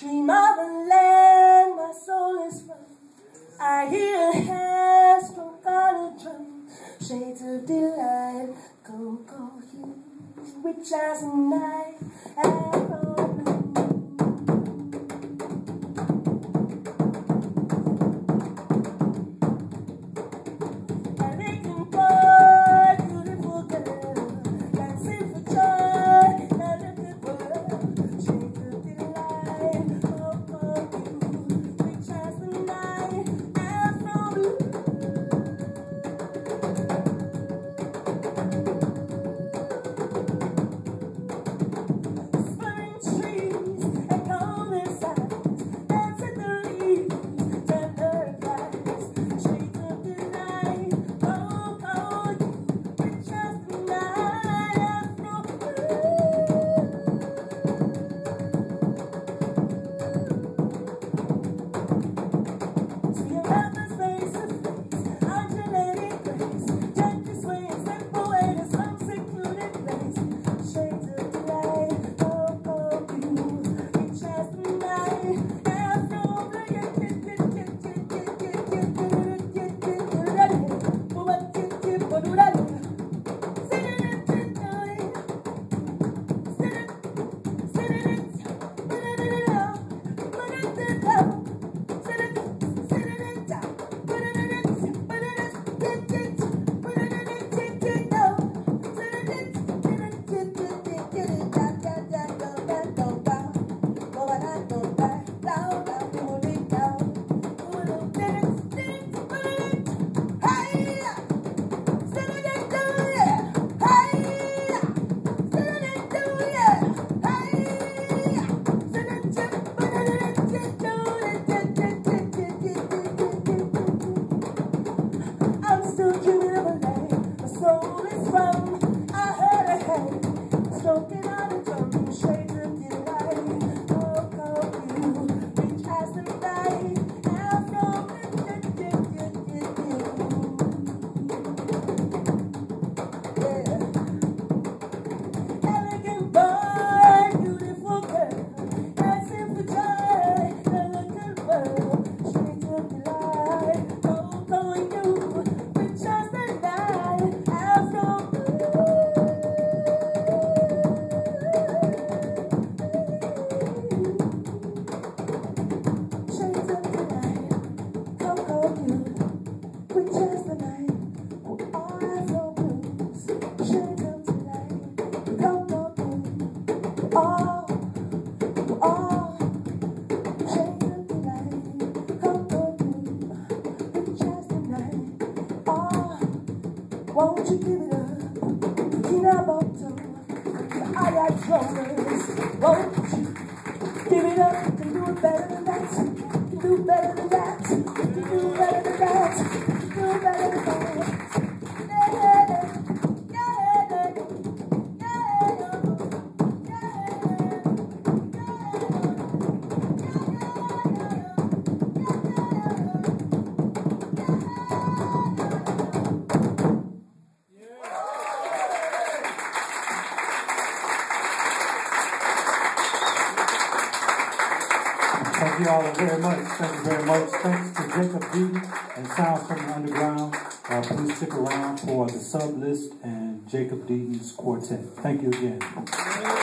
Dream of a land my soul is from. I hear hands stroke on a drum. Shades of delight, go, go, you, rich as a night, Afro blue. Elegant boy, beautiful girl, dancing for joy, a little world. Shades of delight, go, go, you, rich as the night, Afro blue. Won't you give it up to Kinah, Boto, the Ayah Drummers? Won't you give it up? You can do it better than that. You can do better than that. You can do better than that. You can do better than that. Thank you all very much. Thank you very much. Thanks to Jacob Deaton and Sounds from the Underground. Please stick around for the sub list and Jacob Deaton's quartet. Thank you again.